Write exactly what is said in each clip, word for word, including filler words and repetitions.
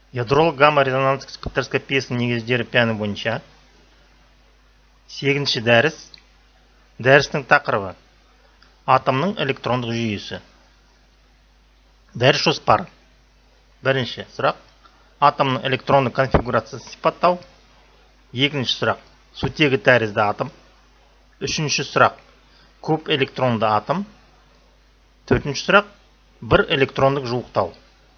Ядролық гамма-резонанстық спектроскопиясының негіздері пәні бойынша сегізінші дәріс. Дәрістің тақырыбы атомның электрондық жүйесі. Дәріс жоспары. Бірінші сұрақ атомның электрондық конфигурациясын сипаттау. Екінші сұрақ сутегі тәрізді атом. Үшінші сұрақ көп электронды атом. Төртінші сұрақ бір электрондық жуықтау.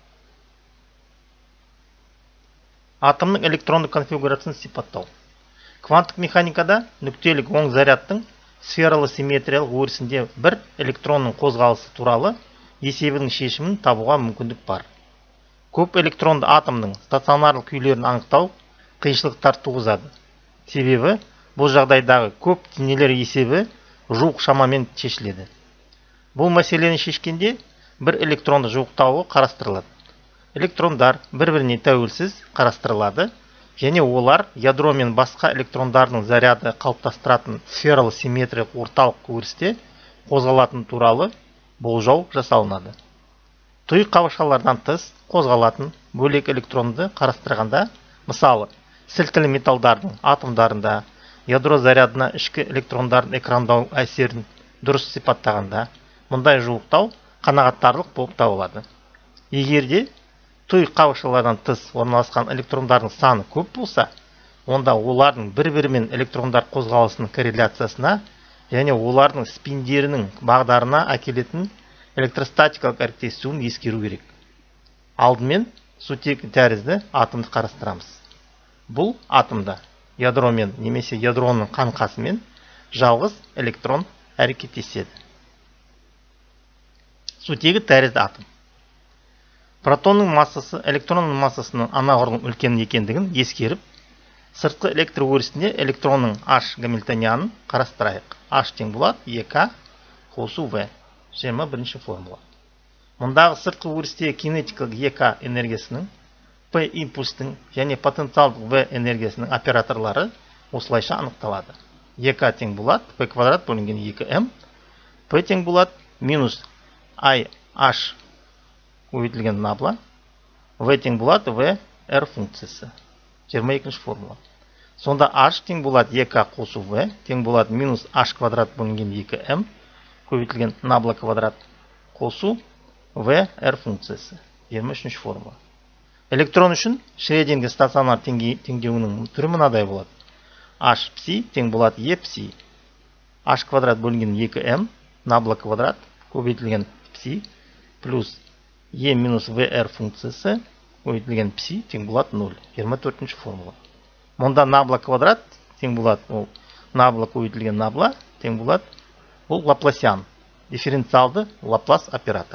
Атомның электрондық конфигурациясын сипаттау. Кванттық механикада нүктелік оң зарядтың сфералы симметриялық өрісінде бір электронның қозғалысы туралы есебінің шешімін табуға мүмкіндік бар. Көп электронды атомның стационарлық күйлерін анықтау қиыншылықтар туғызады. Себебі бұл жағдайдағы көп денелер есебі жуық шамамен шешіледі. Бұл мәселені шешкенде бір электронды жуықтауы қарастырылады. Электрондар бір-біріне тәуелсіз қарастырылады, және олар ядро мен басқа электрондардың заряды қалыптастыратын сфералы симметриялық орталық өрісте қозғалатын туралы болжау жасалынады. Тұйық қабыршалардан тыс қозғалатын бөлек электронды қарастырғанда, мысалы, сілтілі металдардың атомдарында ядро зарядына ішкі электрондардың экрандау әсерін дұрыс сипаттағанда, мұндай жуықтау қанағаттарлық болып табылады. Егерде тұйық қабыршалардан тыс орналасқан электрондардың саны көп болса, онда олардың бір-бірімен электрондар қозғалысының корреляциясына және олардың спиндерінің бағдарына әкелетін электростатикалық әрекеттесуін ескеру керек. Алдымен сутегі тәрізді атомды қарастырамыз. Бұл атомда ядромен немесе ядроның қаңқасымен жалғыз электрон әрекеттеседі. Сутегі тәрізді атом. Протонның массасы электронның массасының анағұрлым үлкен екендігін ескеріп, сыртқы электр өрісінде электронның H гамильтонианын қарастырайық. H тең болады E K қосу V. жиырма бірінші формула. Мұндағы сыртқы өрістегі кинетикалық E K энергиясының, P импульстың және потенциалдық V энергиясының операторлары осылайша анықталады. E K тең болады P квадрат бөлінген екі эм, P тең болады минус I H көбейтілген набла, V тең болады V R функциясы. жиырма екінші формула. Сонда H тең болады E K қосу V тең болады минус H квадрат бөлінген екі эм көбейтілген набла квадрат қосу V R функциясы. жиырма үшінші формула. Электрон үшін Шрединге стационар теңдеуінің түрі мынадай болады. H пси тең болады E пси. H квадрат бөлінген екі эм набла квадрат көбейтілген пси плюс E минус V R функциясы көбейтілген пси тең болады нөл. жиырма төртінші формула. Мұнда набла квадрат тең болады ол набла көбейтілген набла тең болады ол лапласиан, дифференциалды лаплас оператор.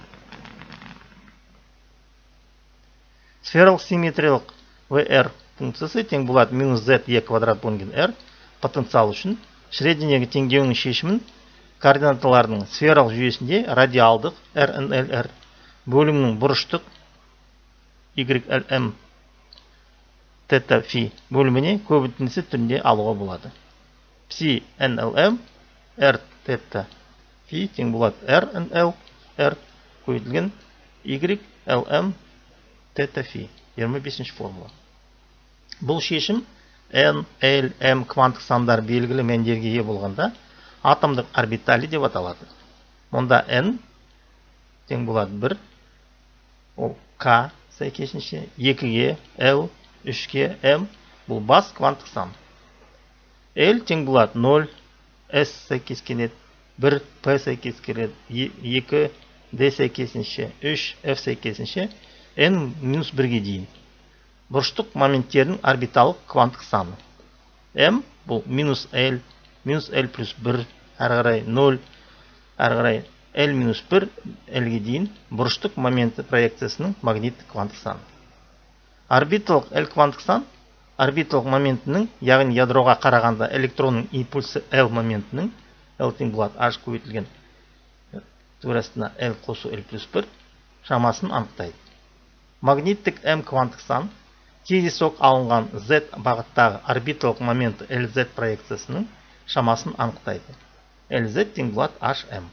Сфералық симметриялық V R функциясы тең болады минус Z E квадрат бөлінген R. Потенциал үшін Шрединге теңдеуінің шешімін координаталарының сфералық жүйесінде радиалдық R N L R бөлімнің бұрыштық Y L M тета фи бөліміне көбейтіндісі түрінде алуға болады. Пси N L M R тета фи тең болады R N L R көбейтілген Y L M тета фи. жиырма бесінші формула. Бұл шешім N, L, M кванттық сандар белгілі мәндерге ие болғанда атомдық орбиталі деп аталады. Мұнда N тең болады бір, ол K сәйкесінше, екіге L, үшке M бұл бас кванттық сан. L тең болады нөл, S сәйкес келеді, бір P сәйкес келеді, екі D сәйкесінше, үш F сәйкесінше, N минус бірге дейін. Бұрыштық моменттердің орбиталық кванттық саны. M бұл минус L, минус L плюс бір, әрі қарай нөл, әрі қарай L минус бір, L-ге дейін бұрыштық моменті проекциясының магниттік кванттық саны. Орбиталық L кванттық сан орбиталық моментінің, яғни ядроға қарағанда электронның импульсы L моментінің, L тең болады H көбейтілген турасына L қосу L плюс бір шамасын анықтайды. Магниттік M кванттық сан кездейсоқ алынған Z бағыттағы орбиталық моменті L Z проекциясының шамасын анықтайды. L Z тең болады H M.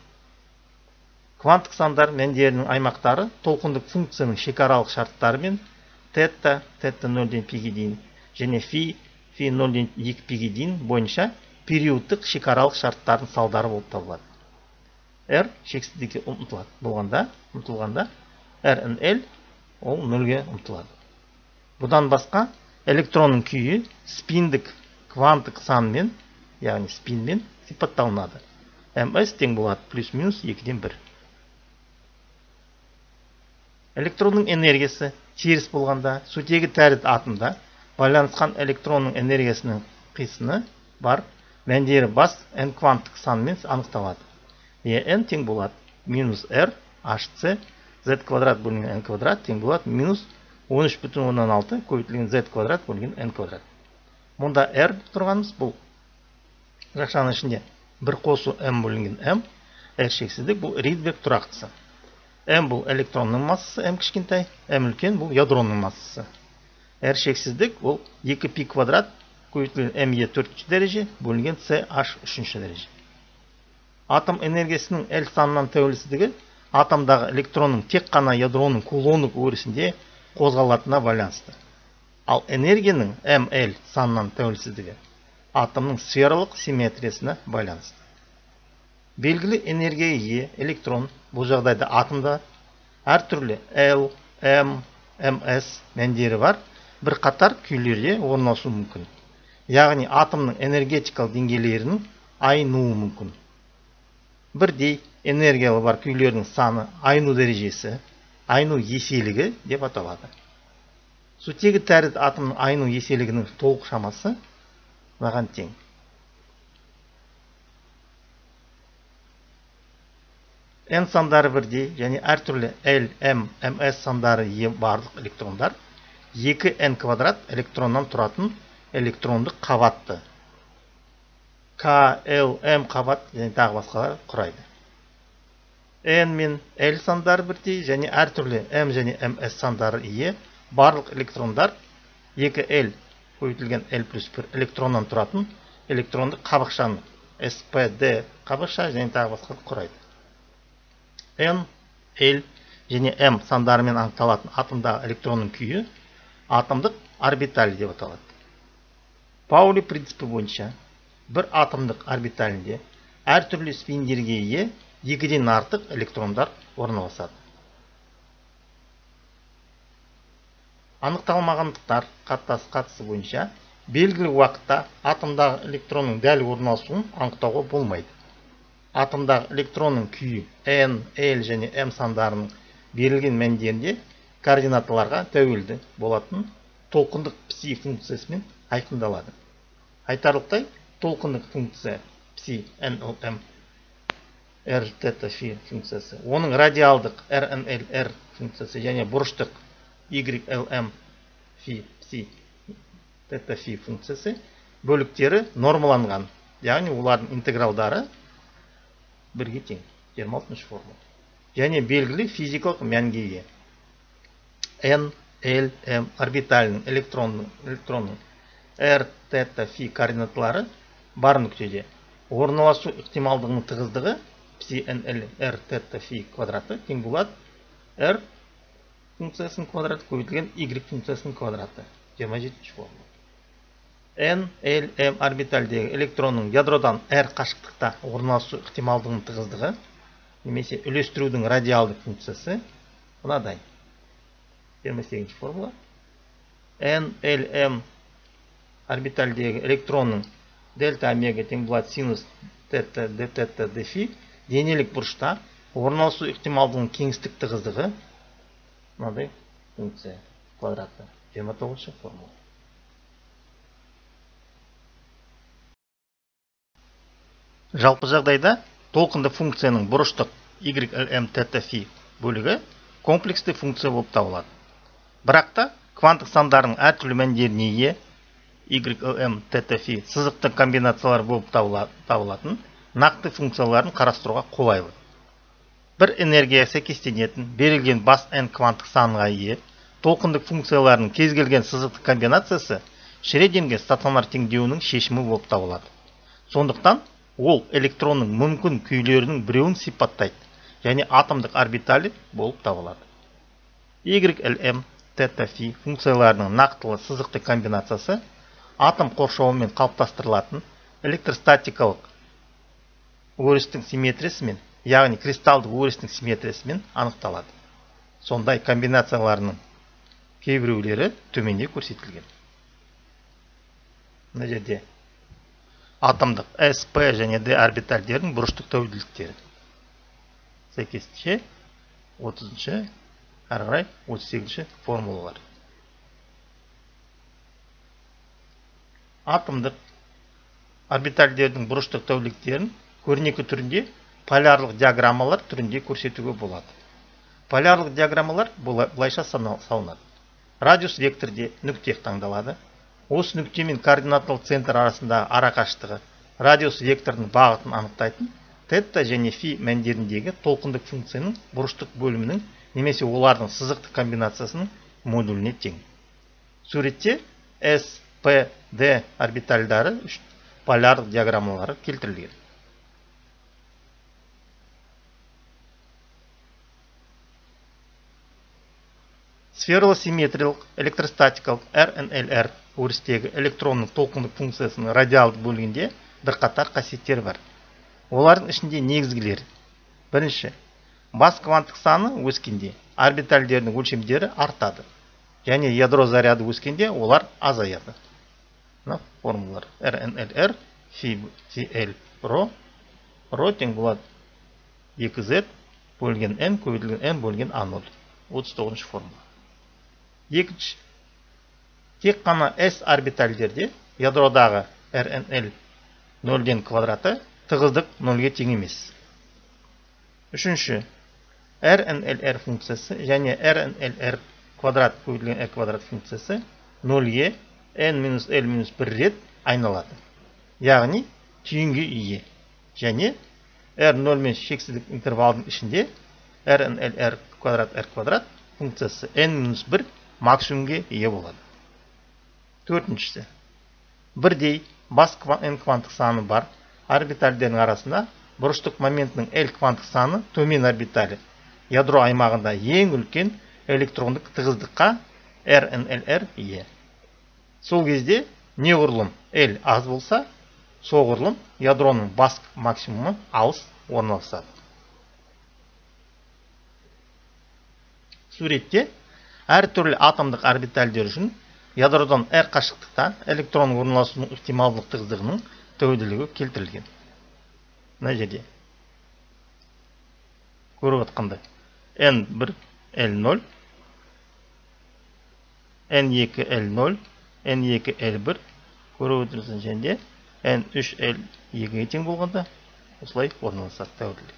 Кванттық сандар мәндерінің аймақтары толқындық функцияның шекаралық шарттары мен тета, тета нөлден пиге дейін, және фи, фи нөлден екі пиге дейін бойынша периодтық шекаралық шарттардың салдары болып табылады. R шексіздікке ұмтылады болғанда, ұмтылғанда R-N-L ол нөлге ұмтылады. Бұдан басқа электронның күйі спиндік кванттық санмен, яғни спинмен сипатталынады. Мс тең болады плюс-минус екіден бір. Электронның энергиясы теріс болғанда сутегі тәрізді атомда байланысқан электронның энергиясының қисыны бар мәндері бас n кванттық санмен анықталады. En тең болады минус R hc z квадрат бөлінген n квадрат тең болады минус он үш бүтін оннан алты көбейтілген z квадрат бөлінген n квадрат. Мұнда R тұрғанымыз бұл жақшаның ішінде бір қосу m бөлінген m, R шексіздік бұл Ридберг тұрақтысы. M бұл электронның массасы, m кішкентай, m үлкен бұл ядронның массасы. R шексіздік бұл екі пи квадрат көбейтілген me төртінші дәреже бөлінген ch үшінші дәреже. Атом энергиясының L санынан тәуелсіздігі атомдағы электронның тек қана ядроның кулондық өрісінде қозғалатынына байланысты. Ал энергияның Ml санынан тәуелсіздігі атомның сфералық симметриясына байланысты. Белгілі энергияға ие электрон бұл жағдайда атомда әртүрлі L, M, Ms мәндері бар бір қатар күйлерде орналасуы мүмкін. Яғни атомның энергетикалық деңгейлерінің айнуы мүмкін. Бірдей энергиялы бар күйлердің саны айну дәрежесі, айну еселігі деп аталады. Сутегі тәрізді атомның айну еселігінің толық шамасы мынаған тең. N сандары бірдей және әртүрлі L, M, Ms сандары ие барлық электрондар екі n квадрат электроннан тұратын электрондық қабатты K, L, M қабат және тағы басқалар құрайды. N мен L сандары бірдей және әртүрлі M және Ms сандары ие барлық электрондар екі L көбейтілген L плюс бір электроннан тұратын электрондық қабықшаны S P D қабықша және тағы басқалар құрайды. N, L және M сандарымен анықталатын атомдағы электронның күйі атомдық орбиталь деп аталады. Паули принципі бойынша бір атомдық орбиталінде әртүрлі спиндерге ие екіден артық электрондар орналасады. Анықталмағандықтар қатысы бойынша белгілі уақытта атомдағы электронның дәл орналасуын анықтауға болмайды. Атомдағы электронның күйі N, L және M сандарының берілген мәндерінде координаталарға тәуелді болатын толқындық пси функциясымен айқындалады. Айтарлықтай толқындық функция пси nlm r тета фи функциясы, оның радиалдық rnlr функциясы және бұрыштық ylm фи пси тета фи функциясы бөліктері нормаланған, яғни олардың интегралдары бірге тең, жиырма алтыншы формула. Және белгілі физикалық мәнге ие. N, L, M орбиталінің электронның r тета фи координаталары бар нүктеде орналасу ықтималдығының тығыздығы пси nl r тета фи квадраты тең болады r функциясының квадраты көбейтілген y функциясының квадраты. жиырма жетінші формула. N, L, M орбитальдегі электронның ядродан r қашықтықта орналасу ықтималдығының тығыздығы немесе үлестірудің радиалдық функциясы мынадай. жиырма сегізінші формула. N, L, M орбитальдегі электронның дельта омега тең болады синус тета d тета d фи денелік бұрышта орналасу ықтималдығының кеңістік тығыздығы мынадай функция квадраты. жиырма тоғызыншы формула. Жалпы жағдайда толқынды функцияның бұрыштық ylm тета фи бөлігі комплексті функция болып табылады. Бірақ та кванттық сандарының әртүрлі мәндеріне ие ylm тета фи сызықтық комбинациялар болып табылатын нақты функцияларын қарастыруға қолайлы. Бір энергия сәйкестенетін берілген бас n кванттық санға ие толқындық функцияларының кез келген сызықтық комбинациясы Шрединге стационар теңдеуінің шешімі болып табылады. Сондықтан ол электронның мүмкін күйлерінің біреуін сипаттайды және атомдық орбиталі болып табылады. ylm тета, фи функцияларының нақтылы сызықты комбинациясы атом қоршауымен қалыптастырылатын электростатикалық өрістің симметриясымен, яғни кристалдық өрістің симметриясымен анықталады. Сондай комбинацияларының кейбіреулері төменде көрсетілген. Мына жерде атомдық S, P және D орбитальдердің бұрыштық тәуелділіктері. Сәйкесінше отызыншы, әрі қарай отыз сегізінші формулалар. Атомдық орбитальдердің бұрыштық тәуелділіктерін көрнекі түрінде полярлық диаграммалар түрінде көрсетуге болады. Полярлық диаграммалар былайша салынады. Радиус векторде нүкте таңдалады. Осы нүкте мен координаталық центр арасындағы арақашықтығы радиус векторының бағытын анықтайтын тета және фи мәндеріндегі толқындық функцияның бұрыштық бөлімінің немесе олардың сызықты комбинациясының модуліне тең. Суретте S, P, D орбитальдары үшін полярлық диаграммалары келтірілген. Сфералық-симметриялық электростатикалық R N L R өрістегі электронның толқындық функциясының радиалдық бөлігінде бірқатар қасиеттері бар. Олардың ішінде негізгілері. Бірінші, бас кванттық саны өскенде орбитальдердің өлшемдері артады. Және ядро заряды өскенде олар азаяды. Мына формулалар R N L R, фи L, ρ, ρ тең болады екі Z бөлген N көбейтілген N бөлген А нөл. отыз тоғызыншы формула. Екінші, тек қана S орбитальдерде ядродағы R N L нөлден квадраты тығыздық нөлге тең емес. Үшінші, R N L R функциясы және R N L R квадрат көбейтілген R квадрат функциясы нөлге N минус L минус бір рет айналады. Яғни түйінге ие. Және R нөл мен шексіздік интервалдың ішінде R N L R квадрат R квадрат функциясы N минус бір максимумге ие болады. Төртіншісі, бірдей бас N кванттық саны бар орбитальдердің арасында бұрыштық моментінің L кванттық саны төмен орбиталі ядро аймағында ең үлкен электрондық тығыздыққа R N L R ие. Сол кезде неғұрлым L аз болса, соғұрлым ядроның бас максимумы алыс орналасады. Суретте әртүрлі атомдық орбитальдер үшін ядродан әр қашықтықта электронның орналасуының ықтималдық тығыздығының тәуелділігі келтірілген. Мына жерде көріп отқанда N бір L нөл, N екі L нөл, N екі L бір көріп отырсың және N үш L екіге тең болғанда осылай орналасады тәуелділік.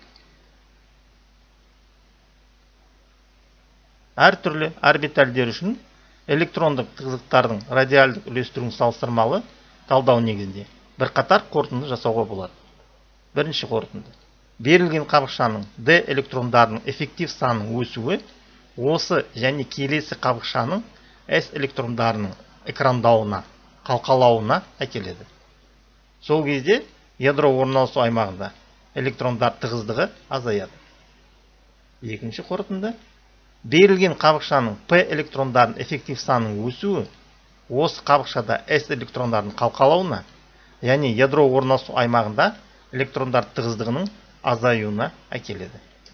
Әр түрлі орбитальдер үшін электрондық тығыздықтардың радиальдық үлестіруін салыстырмалы талдау негізінде бірқатар қорытынды жасауға болады. Бірінші қорытынды. Берілген қабықшаның D электрондарының эффектив санының өсуі осы және келесі қабықшаның S электрондарының экрандауына, қалқалауына әкеледі. Сол кезде ядро орналасу аймағында электрондар тығыздығы азаяды. Екінші қорытынды. Берілген қабықшаның P электрондардың эффектив санының өсуі осы қабықшада S электрондардың қалқалауына, яғни ядро орналасу аймағында электрондар тығыздығының азаюына әкеледі.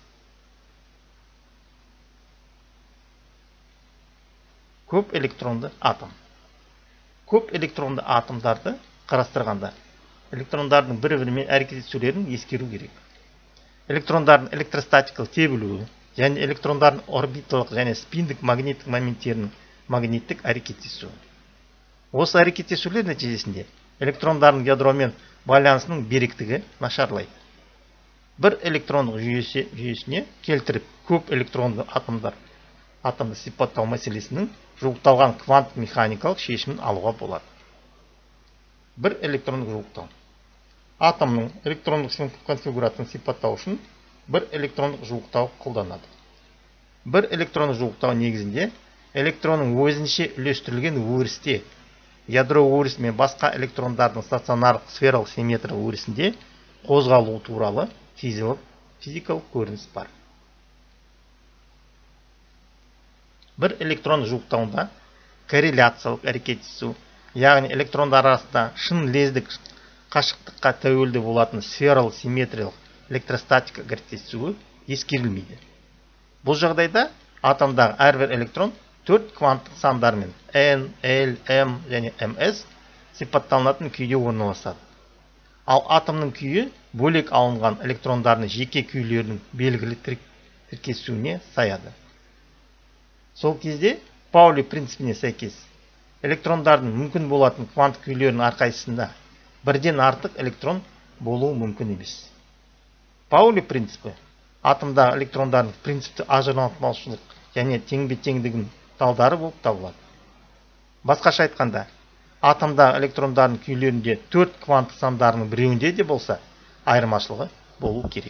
Көп электронды атом. Көп электронды атомдарды қарастырғанда электрондардың бір-бірімен әрекеттесулерін ескеру керек. Электрондардың электростатикалық тебілуі және электрондардың орбиталық және спиндік магниттік моменттерінің магниттік әрекеттесуі. Осы әрекеттесулер нәтижесінде электрондардың ядромен байланысының беріктігі нашарлайды. Бір электрондық жүйесі, жүйесіне келтіріп көп электронды атомдар атомды сипаттау мәселесінің жуықталған квант механикалық шешімін алуға болады. Бір электрондық жуықтау. Атомның электрондық конфигурациясын сипаттау үшін бір электрондық жуықтау қолданады. Бір электрондық жуықтау негізінде электронның өзінше үлестірілген өрісте ядро өрісі мен басқа электрондардың стационарлық сфералық симметриялық өрісінде қозғалуы туралы физикалық көрініс бар. бір электрон жуықтауында корреляциялық әрекеттесу, яғни электрондар арасында шын лездік қашықтыққа тәуелді болатын сфералық симметриялық электростатика әрекеттесуі ескерілмейді. Бұл жағдайда атомдағы әрбір электрон төрт кванттық сандармен n, l, m және ms сипатталынатын күйде орналасады. Ал атомның күйі бөлек алынған электрондардың жеке күйлерінің белгілі тіркесуіне саяды. Сол кезде Паули принципіне сәйкес электрондардың мүмкін болатын квант күйлерінің әрқайсысында бірден артық электрон болуы мүмкін емес. Паули принципі атомдағы электрондардың принципті ажыратпаушылық және теңбе-теңдігін талдары болып табылады. Басқаша айтқанда, атомдағы электрондардың күйлерінде төрт кванттық сандарының біреуінде де болса, айырмашылығы болу керек.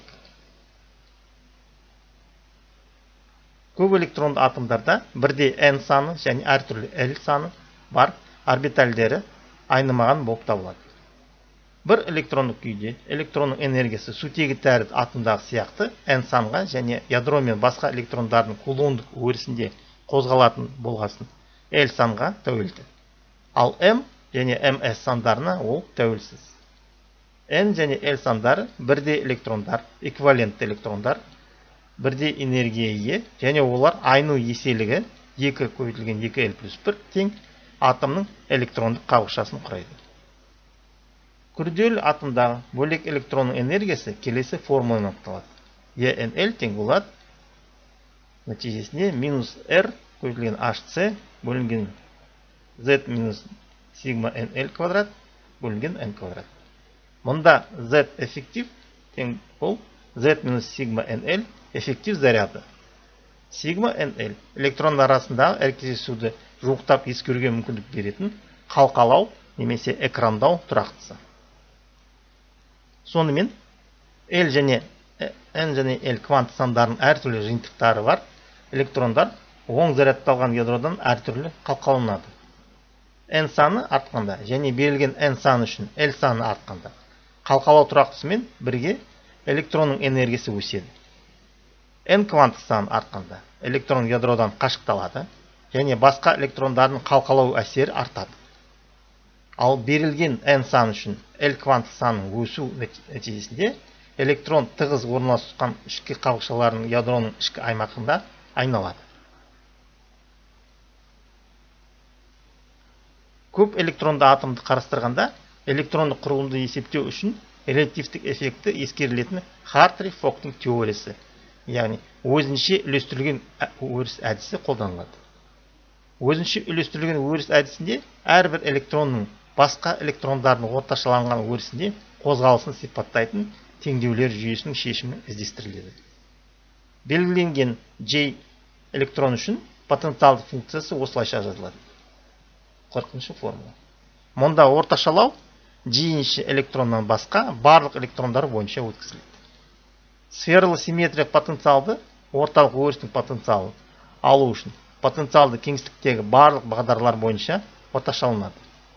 Көп электронды атомдарда бірде n саны және әртүрлі l саны бар орбитальдері айнымаған болып табылады. Бір электрондық күйде электронның энергиясы сутегі тәрізді атомдағы сияқты n санға және ядро мен басқа электрондардың кулондық өрісінде қозғалатын болғасын l санға тәуелді. Ал m және ms сандарына ол тәуелсіз. n және l сандары бірде электрондар, эквивалентті электрондар, бірде энергия ие және олар айну еселігі екі көбейтілген екі эл плюс бір тең атомның электрондық қабықшасын құрайды. Күрделі атомдағы бөлек электронның энергиясы келесі формуладан анықталады. E(n(l) тең болады нәтижесінде минус r көбейтілген hc бөлінген z минус сигма nl квадрат бөлінген n квадрат. Мұнда z эффектив тең бұл z минус сигма nl эффектив заряды. Сигма nl электрон арасындағы әрекеттесуді жуықтап ескеруге мүмкіндік беретін қалқалау немесе экрандау тұрақтысы. Сонымен L және N және L квант сандарының әртүрлі жиынтықтары бар электрондар оң зарядталған ядродан әртүрлі қалқаланады. N саны артқанда және берілген N саны үшін L саны артқанда қалқалау тұрақтысымен бірге электронның энергиясы өседі. N кванттық саны артқанда электрон ядродан қашықталады және басқа электрондардың қалқалау әсері артады. Ал берілген n саны үшін L кванттық санының өсу нәтижесінде электрон тығыз орналасқан ішкі қабықшаларының ядроның ішкі аймағында айналады. Көп электронды атомды қарастырғанда электрондық құрылымды есептеу үшін реактивтік эффекті ескерілетін Хартри-Фоктың теориясы, яғни өзінше үлестірілген өріс әдісі қолданылады. Өзінше үлестірілген өріс әдісінде әрбір электронның басқа электрондардың орташаланған өрісінде қозғалысын сипаттайтын теңдеулер жүйесінің шешімі іздестіріледі. Белгіленген J электрон үшін потенциалды функциясы осылайша жазылады. қырқыншы формула. Мұнда орташалау J-ші электроннан басқа барлық электрондар бойынша өткізіледі. Сфералы симметрия потенциалды орталық өрістің потенциалы алу үшін потенциалды кеңістіктегі барлық бағдарлар бойынша орташалынады.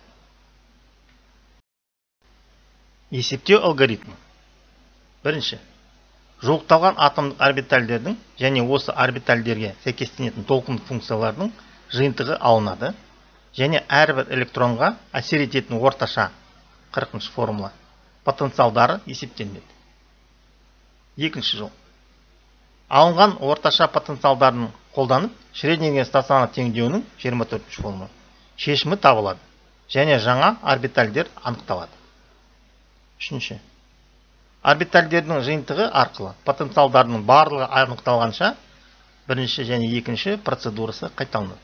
Есептеу алгоритмі. Бірінші. Жуықталған атомдық орбитальдердің және осы орбитальдерге сәйкестенетін толқындық функциялардың жиынтығы алынады және әрбір электронға әсер ететін орташа қырқыншы формула потенциалдары есептелінеді. Екінші жол. Алынған орташа потенциалдарын қолданып Шреддингер стационарлы теңдеуінің жиырма төртінші формула шешімі табылады және жаңа орбитальдер анықталады. Үшінші. Орбитальдердің жиынтығы арқылы потенциалдардың барлығы анықталғанша бірінші және екінші процедурасы қайталанады.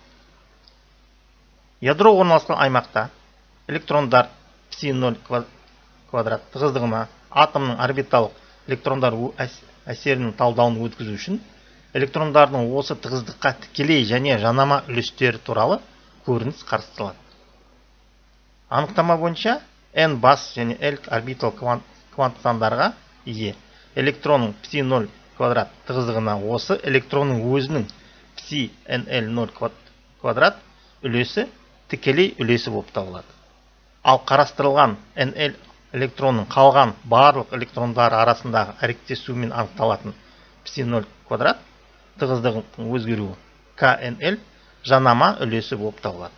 Ядро орналасқан аймақта электрондар пси нөл квадрат тығыздығына атомның орбиталық электрондар әсерінің талдауын өткізу үшін электрондардың осы тығыздыққа тікелей және жанама үлестері туралы көрініс қарастырылады. Анықтама бойынша n бас және l орбитал квант сандарға ие электронның пси нөл квадрат тығыздығына осы электронның өзінің пси nl нөл квадрат үлесі тікелей үлесі болып табылады. Ал қарастырылған nl электронның қалған барлық электрондар арасындағы әрекеттесуімен анықталатын пси нөл квадрат тығыздығының өзгеруі knl жанама үлесі болып табылады.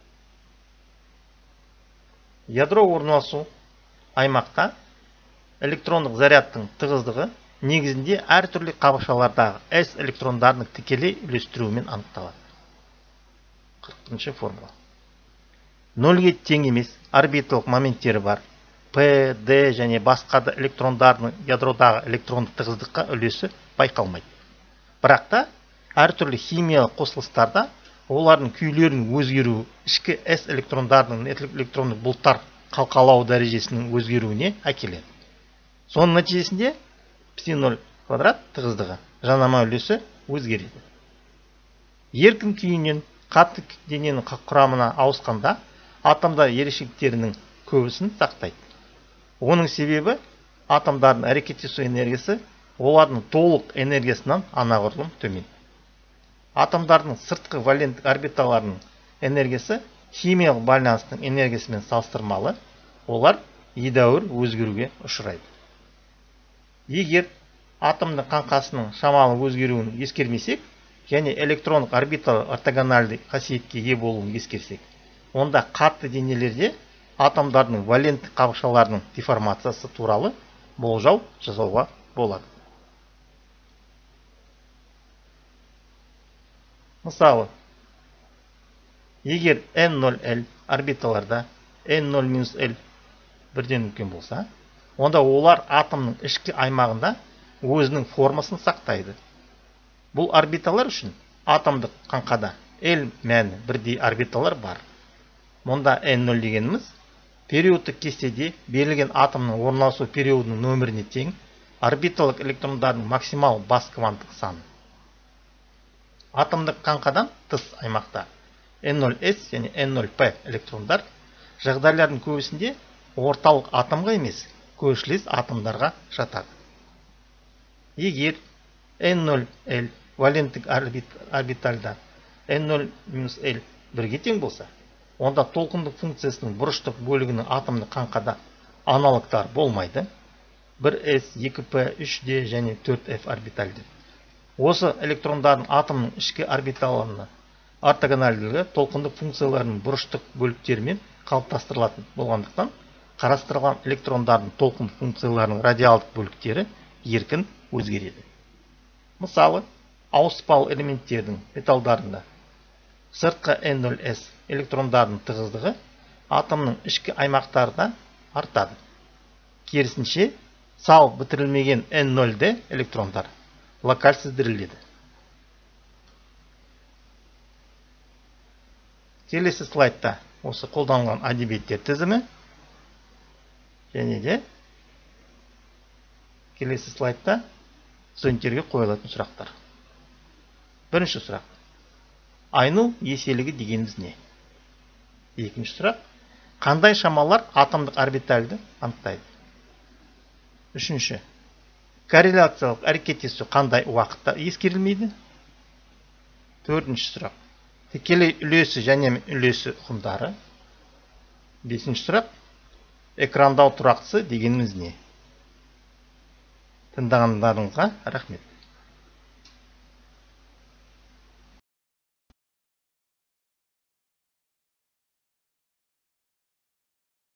Ядро орналасу аймақта электрондық зарядтың тығыздығы негізінде әртүрлі қабықшалардағы S электрондардың тікелей үлестіруімен анықталады. қырық бірінші формула. нөлге тең емес орбиталық моменттері бар P, D және басқа да электрондардың ядродағы электрондық тығыздыққа үлесі байқалмайды. Бірақ та әртүрлі химиялық қосылыстарда олардың күйлерінің өзгеруі ішкі S электрондардың электрондық бұлттар қалқалау дәрежесінің өзгеруіне әкеледі. Соның нәтижесінде пси нөл квадрат тығыздығы жанама үлесі өзгереді. Еркін күйінен қатты дененің құрамына ауысқанда атомдар ерекшеліктерінің көбісін сақтайды. Оның себебі атомдардың әрекеттесу энергиясы олардың толық энергиясынан анағұрлым төмен. Атомдардың сыртқы валенттік орбиталарының энергиясы химиялық байланыстың энергиясымен салыстырмалы, олар едәуір өзгеруге ұшырайды. Егер атомның қаңқасының шамалы өзгеруін ескермесек, және электрондық орбитал ортогональды қасиетке ие болуын ескерсек, онда қатты денелерде атомдардың валенттік қабықшаларының деформациясы туралы болжау жасауға болады. Мысалы, егер эн нөл эл орбиталарда эн нөл минус эл бірден үлкен болса, онда олар атомның ішкі аймағында өзінің формасын сақтайды. Бұл орбиталар үшін атомдық қаңқада L мәні бірдей орбиталар бар. Мұнда эн нөл дегеніміз периодтық кестеде берілген атомның орналасу периодының нөміріне тең орбиталық электрондардың максимал бас кванттық саны. Атомдық қаңқадан тыс аймақта эн нөл эс және эн нөл пэ электрондар жағдайлардың көбісінде орталық атомға емес, көршілес атомдарға жатады. Егер эн нөл эл валенттік орбитальда эн нөл минус эл бірге тең болса, онда толқындық функциясының бұрыштық бөлігінің атомдық қаңқада аналогтар болмайды. бір эс, екі пэ, үш дэ және төрт эф орбитальды. Осы электрондардың атомның ішкі орбиталарына ортогональділігі толқындық функцияларының бұрыштық бөліктерімен қалыптастырылатын болғандықтан, қарастырылған электрондардың толқындық функцияларының радиалдық бөліктері еркін өзгереді. Мысалы, ауыспалы элементтердің металдарында сыртқы эн нөл эс электрондардың тығыздығы атомның ішкі аймақтарында артады. Керісінше, сау бітірілмеген эн нөл дэ электрондар локальсіздіріледі. Келесі слайдта осы қолданылған әдебиеттер тізімі және де келесі слайдта студенттерге қойылатын сұрақтар. Бірінші сұрақ. Айну еселігі дегеніміз не? Екінші сұрақ. Қандай шамалар атомдық орбитальды анықтайды? Үшінші. Корреляциялық әрекеттесу қандай уақытта ескерілмейді? Төртінші сұрақ. Тікелей үлесі және үлесі ұғымдары. Бесінші сұрақ. Экрандау тұрақтысы дегеніміз не? Тыңдағандарыңызға рахмет.